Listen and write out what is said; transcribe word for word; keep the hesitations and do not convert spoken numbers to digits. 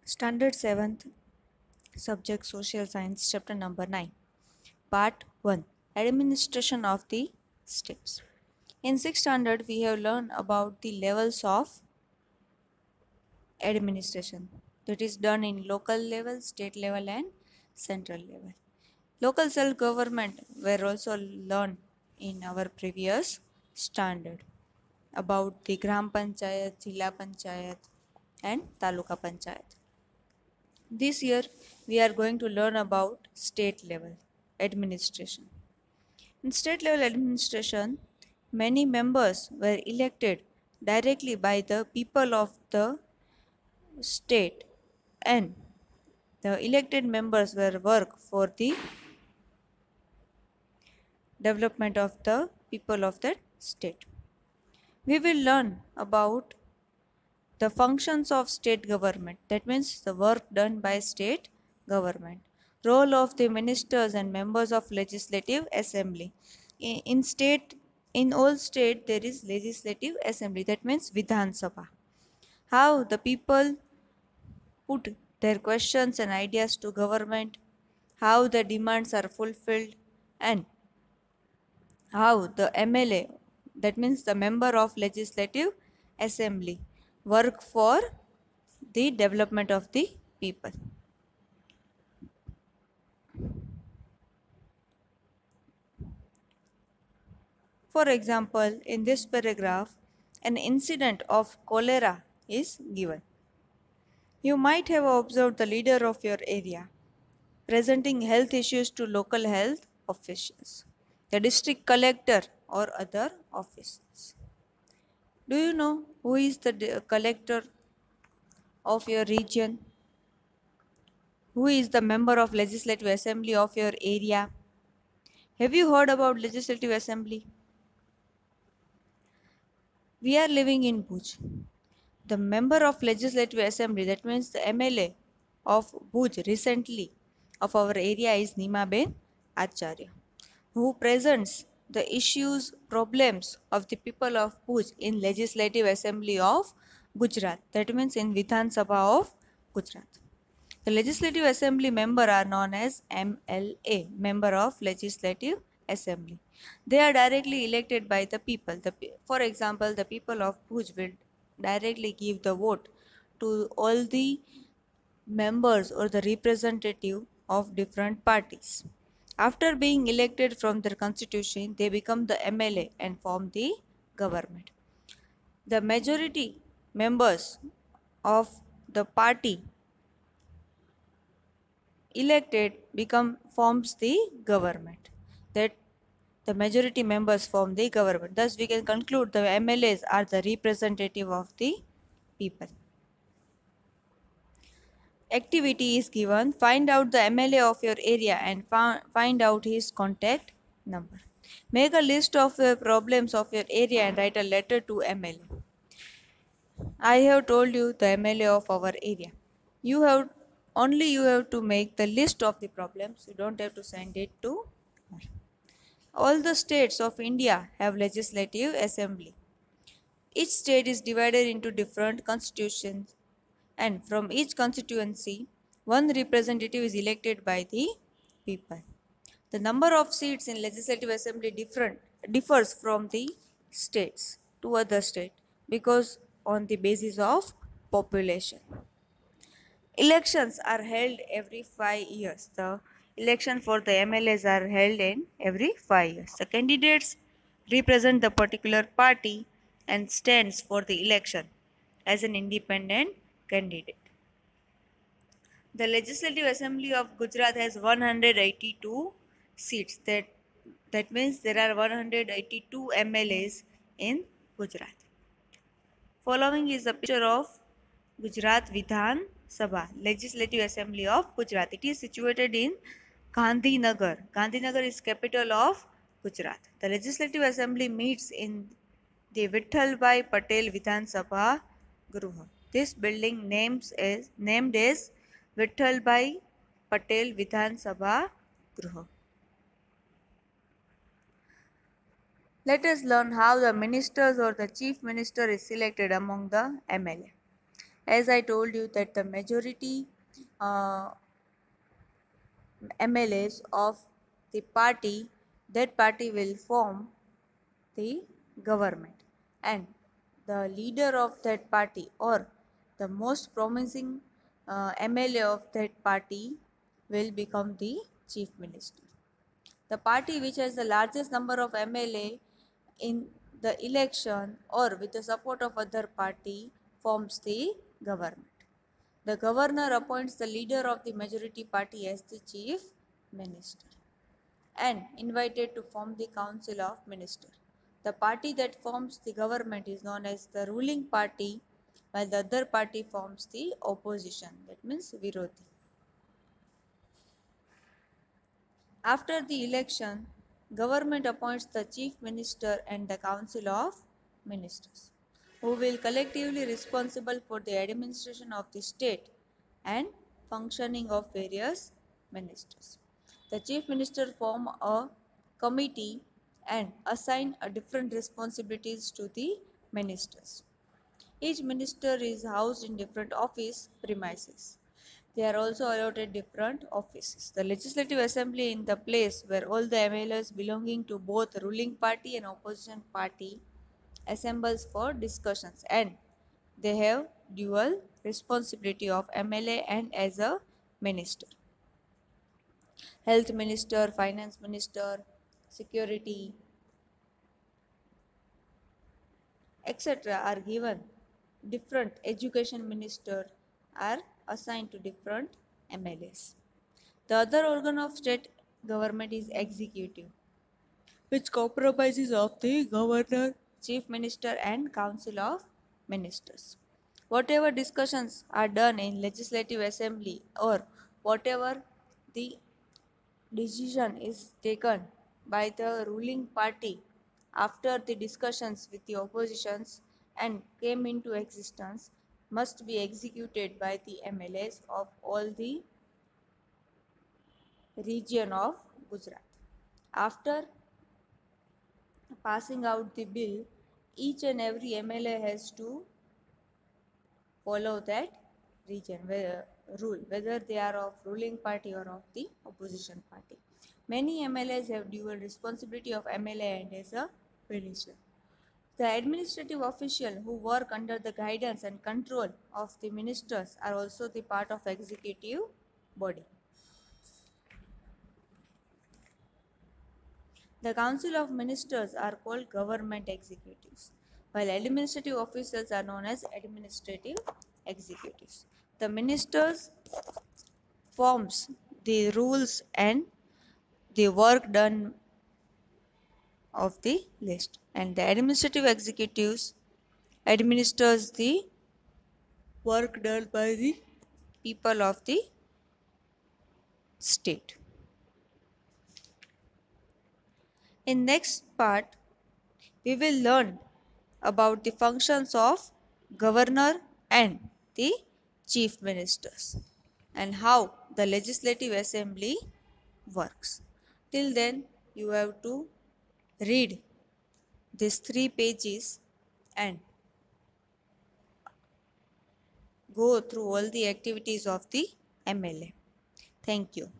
Standard seventh, Subject Social Science, Chapter number nine, Part one, Administration of the Steps. In sixth standard, we have learned about the levels of administration that is done in local level, state level, and central level. Local self government were also learned in our previous standard about the Gram Panchayat, Jila Panchayat, and Taluka Panchayat. This year, we are going to learn about state level administration. In state level administration, many members were elected directly by the people of the state, and the elected members were work for the development of the people of that state. We will learn about the functions of state government, that means the work done by state government, role of the ministers and members of legislative assembly. In, in state, in all state there is legislative assembly, that means Vidhan Sabha. How the people put their questions and ideas to government, how the demands are fulfilled, and how the M L A, that means the member of legislative assembly, work for the development of the people. For example, in this paragraph, an incident of cholera is given. You might have observed the leader of your area presenting health issues to local health officials, the district collector, or other officials. Do you know who is the collector of your region? Who is the member of legislative assembly of your area? Have you heard about legislative assembly? We are living in Bhuj. The member of legislative assembly, that means the M L A of Bhuj recently of our area, is Nimaben Acharya, who presents the issues, problems of the people of Bhuj in legislative assembly of Gujarat, that means in Vidhan Sabha of Gujarat. The legislative assembly member are known as M L A, member of legislative assembly. They are directly elected by the people. The, for example, the people of Bhuj will directly give the vote to all the members or the representative of different parties. After being elected from their constitution, they become the M L A and form the government. The majority members of the party elected become forms the government, that the majority members form the government. Thus we can conclude the M L As are the representative of the people. Activity is given. Find out the M L A of your area and find out his contact number. Make a list of the problems of your area and write a letter to M L A. I have told you the M L A of our area. You have only you have to make the list of the problems. You don't have to send it to her. All the states of India have legislative assembly. Each state is divided into different constitutions, and from each constituency, one representative is elected by the people. The number of seats in legislative assembly different differs from the states to other state because on the basis of population. Elections are held every five years. The election for the M L As are held in every five years. The candidates represent the particular party and stands for the election as an independent candidate. The Legislative Assembly of Gujarat has one hundred eighty-two seats. That, that means there are one hundred eighty-two M L As in Gujarat. Following is a picture of Gujarat Vidhan Sabha, Legislative Assembly of Gujarat. It is situated in Gandhinagar. Gandhinagar is capital of Gujarat. The Legislative Assembly meets in the Vithalbhai Patel Vidhan Sabha Gruha. This building names is, named as Vithalbhai Patel Vidhan Sabha Gruha. Let us learn how the ministers or the chief minister is selected among the M L A. as I told you that the majority uh, M L As of the party, that party will form the government, and the leader of that party or the most promising uh, M L A of that party will become the chief minister. The party which has the largest number of M L A in the election or with the support of other party forms the government. The governor appoints the leader of the majority party as the chief minister and invited to form the council of ministers. The party that forms the government is known as the ruling party, while the other party forms the opposition, that means Virodhi. After the election, government appoints the chief minister and the council of ministers, who will collectively responsible for the administration of the state and functioning of various ministers. The chief minister form a committee and assign a different responsibilities to the ministers. Each minister is housed in different office premises. They are also allotted different offices. The Legislative Assembly in the place where all the M L As belonging to both ruling party and opposition party assembles for discussions, and they have dual responsibility of M L A and as a minister. Health minister, finance minister, security, et cetera are given. Different education minister are assigned to different M L As. The other organ of state government is executive, which comprises of the governor, chief minister and council of ministers. Whatever discussions are done in legislative assembly or whatever the decision is taken by the ruling party after the discussions with the oppositions and came into existence must be executed by the M L As of all the region of Gujarat. After passing out the bill, each and every M L A has to follow that region where, rule, whether they are of ruling party or of the opposition party. Many M L As have dual responsibility of M L A and as a minister. The administrative officials who work under the guidance and control of the ministers are also the part of executive body. The Council of Ministers are called government executives, while administrative officials are known as administrative executives. The ministers forms the rules and the work done of the list, and the administrative executives administers the work done by the people of the state. In next part, we will learn about the functions of governor and the chief ministers and how the legislative assembly works. Till then, you have to read these three pages and go through all the activities of the M L A. Thank you.